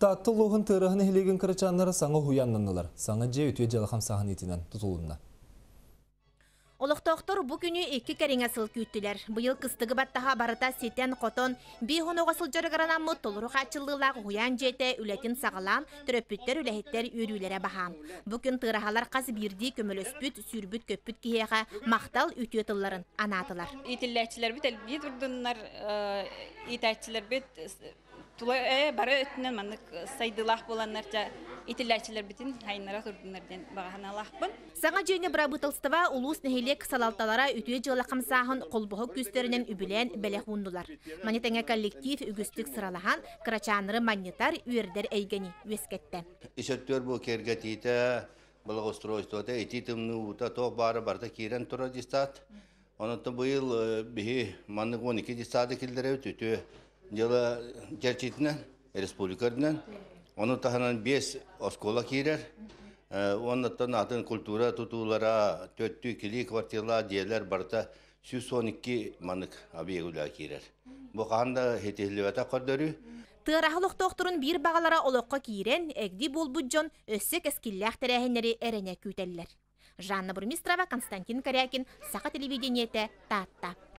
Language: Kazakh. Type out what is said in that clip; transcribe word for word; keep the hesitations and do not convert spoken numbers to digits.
Татты лоғын тырығын хилеген кырачаннары саңа хуяннанылар. Саңа же өтуе жалахам сағын етінен тұтылуына. Олықтоқтор бұ күні екі кәреңе сыл күйттілер. Бұйыл қыстығы баттаға барыта сетен қотон, бейхоноға сылжары ғаранамы толыру қачылдылағы хуян жете үлетін сағалан, түрөппіттер үләхеттер үйрүйлері бағам. Бұкін тырахалар қаз бірді көміліспіт, сүрбіт көппіт кейеға мақтал үтетілларын анатылар. Итілләтчілер біт, әлбет ұрдынлар, итәтчілер біт, Тулай бары өтінен маңық сайдылақ боланларша итілләтчілер бітін хайынлара тұрдынлардан бағаналақпын. Саңа жөйіне Брабытылстыва улус нәхелек салалталара үтуе жылы қамсағын қолбығы күстерінен үбілен бәлек ұндылар. Манетеңе коллектив үгістік сыралахан қырачаныры манетар үйердер әйгені өскетті. Ишеттер бұл кергетейті, бұл устройствода етитімні ұта тоқ бары барда керен тұра дистат. Онытты бұйыл бігі маңық он екі дистады келдері өтті. Жылы жерчетінен, республикарынан, оны тағынан бес оскола кейрер, оныттан атын культура тұтулара төтті келі квартирла диялар барда жүз он екі маңық абиегулар кейрер. Бұл қағанда хетелевата қордары. Тырахылық тоқтырын бір бағалара олыққа кейрен, әгді бол бұджон өссік әскілләқ тәрәхінері әріне күйтелілер. Жанна Бурмистрова, Константин Корякин, Сақа телевидениеті, Татта.